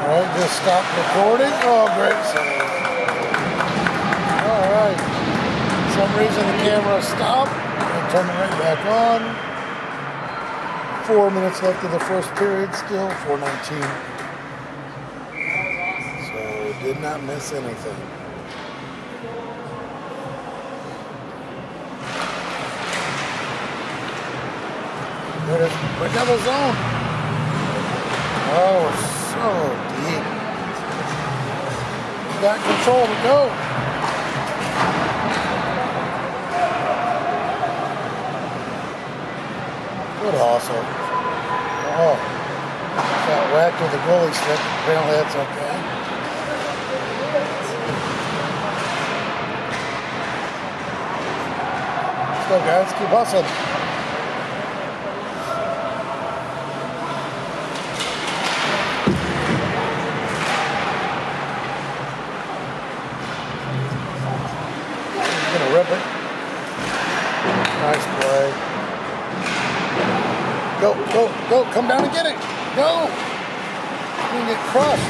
Alright, just stop recording. Oh, great save. Alright. For some reason the camera stopped. I'll turn it right back on. 4 minutes left of the first period still, 4:19. So, did not miss anything. There it is. Break double zone. Oh, so deep. You got control to go. Good hustle. Oh. Got whacked with the goalie stick. Apparently that's okay. Let's go, guys. Keep hustling. Gonna rip it. Nice play. Go, go, go. Come down and get it. Go. You're gonna get crushed.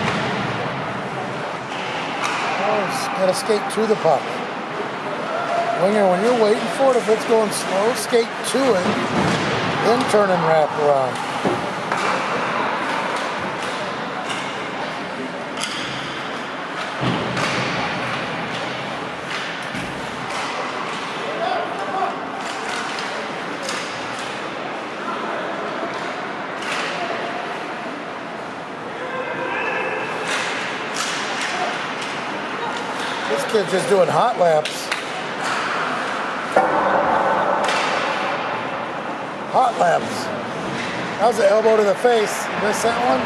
Oh, gotta skate to the puck. Winger, when you're waiting for it, if it's going slow, skate to it, then turn and wrap around. This kid's just doing hot laps. Hot laps. That was an elbow to the face. You missed that one?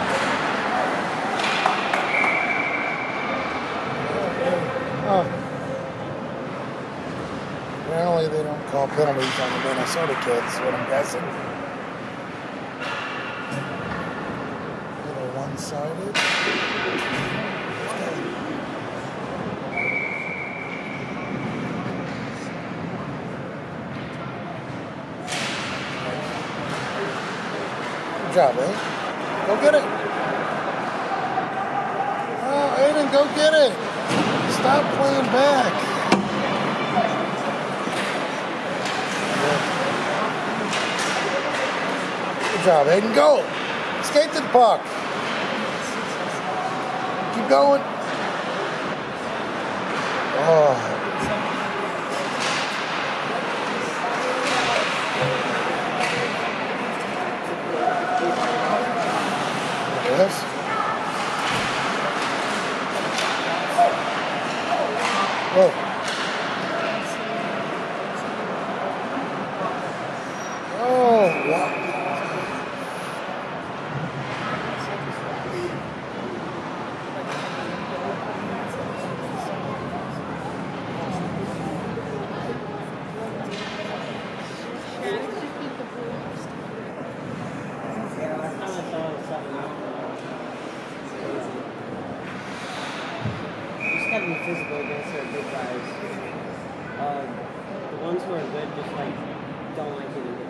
Oh. Apparently they don't call penalties on the Minnesota kids, what I'm guessing. A little one-sided. Good job, eh? Go get it. Oh, Aiden, go get it. Stop playing back. Good job, Aiden. Go. Skate to the puck. Keep going. Oh. Yes. Whoa. Oh, wow. Be physical against their big guys. The ones who are good just like don't like it either.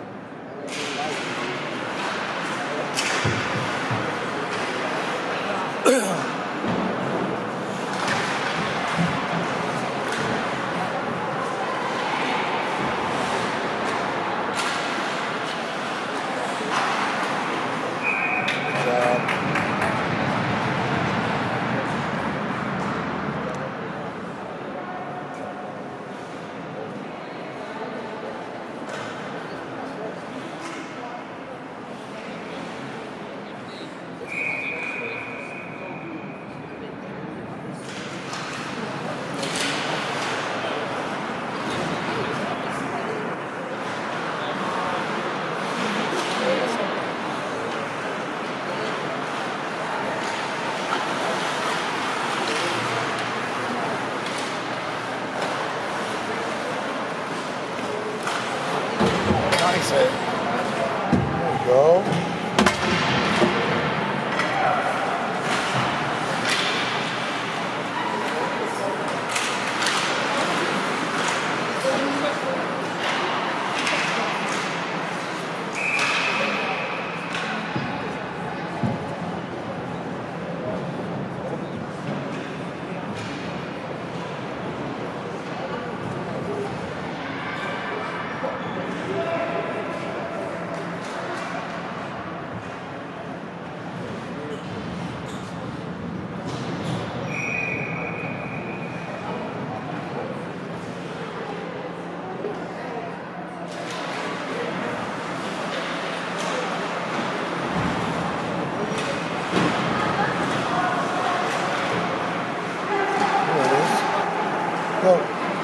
Go.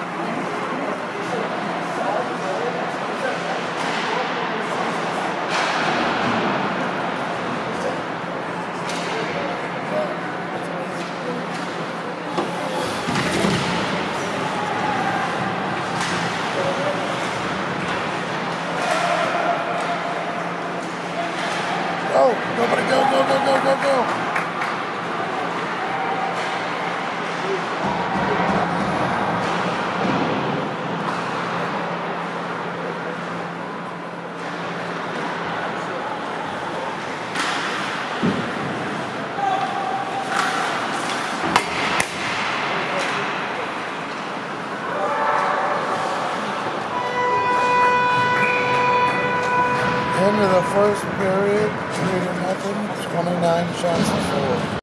Go. Nobody go, go, go, go, go, go. End of the first period, 3-0, 29 shots to 4.